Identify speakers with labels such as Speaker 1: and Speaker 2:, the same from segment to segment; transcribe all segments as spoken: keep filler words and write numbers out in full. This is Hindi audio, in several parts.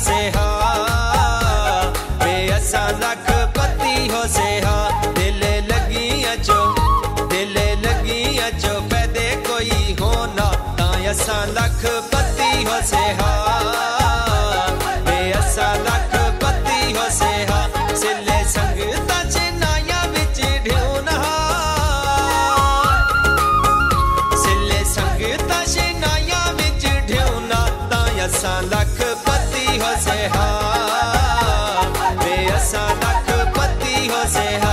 Speaker 1: से हा वे असा लख पति हो से हा दिल लगी अचो दिल लगी अचो पैदे कोई होना ता असा लख पति हो से हा वे असा लख पति हो से हा सिले संगता चिनाया विच ढूना सिले संगता चिनाया विच ढूना ता असा लख पति हो से हा वे असा लख पति हो से हा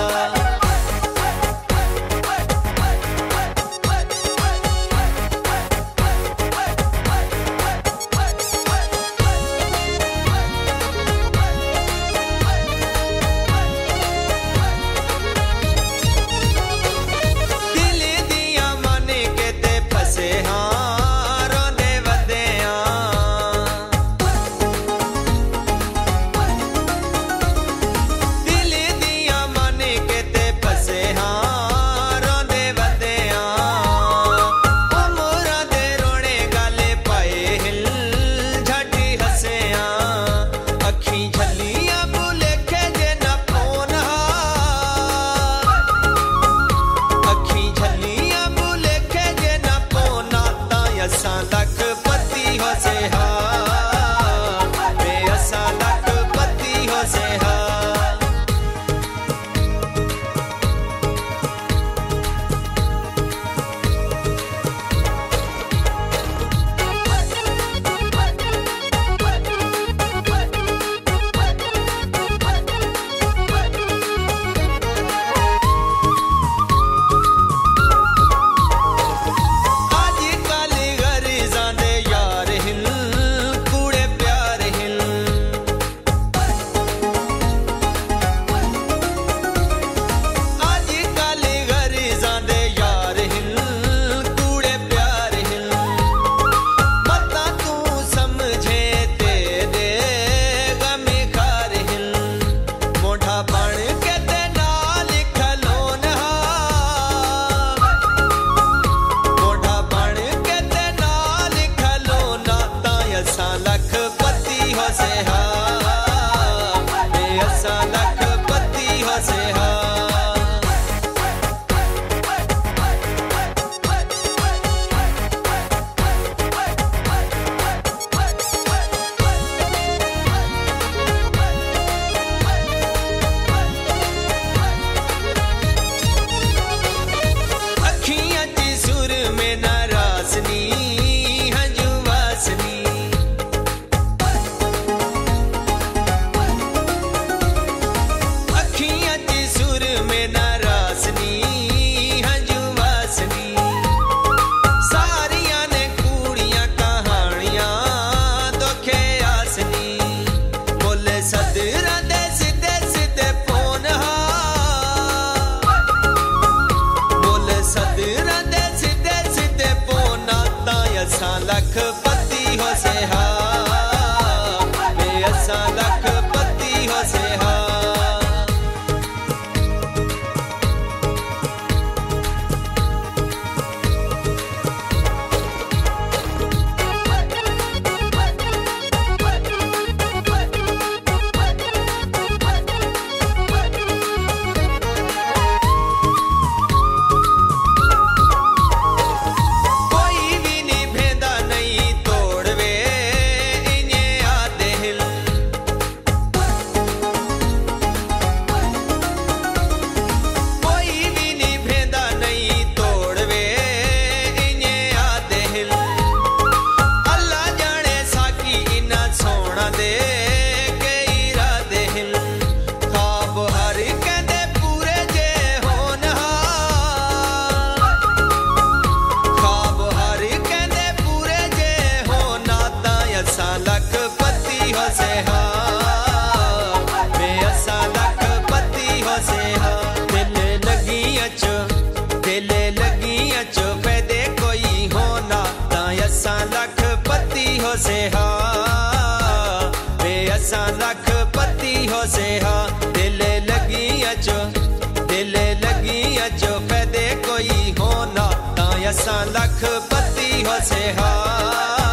Speaker 1: लख पति हो से हा वे असा लख पति हो से हा से हा वे असा लख पति हो से हा दिल लगी अचो दिल लगी अचो पैदे कोई होना ता असा लख पति हो से हा।